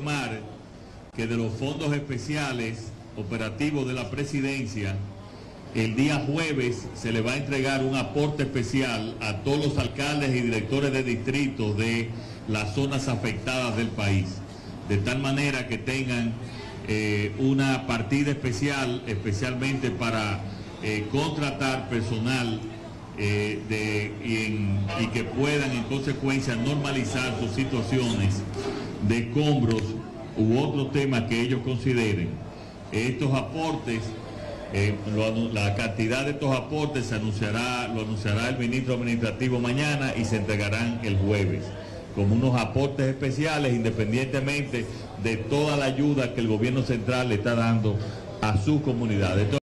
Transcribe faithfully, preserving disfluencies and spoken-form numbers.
informar que de los fondos especiales operativos de la presidencia, el día jueves se le va a entregar un aporte especial a todos los alcaldes y directores de distritos de las zonas afectadas del país, de tal manera que tengan eh, una partida especial, especialmente para eh, contratar personal eh, de, y, en, y que puedan en consecuencia normalizar sus situaciones de escombros u otros temas que ellos consideren. Estos aportes, eh, lo, la cantidad de estos aportes se anunciará, lo anunciará el ministro administrativo mañana y se entregarán el jueves, como unos aportes especiales independientemente de toda la ayuda que el gobierno central le está dando a sus comunidades.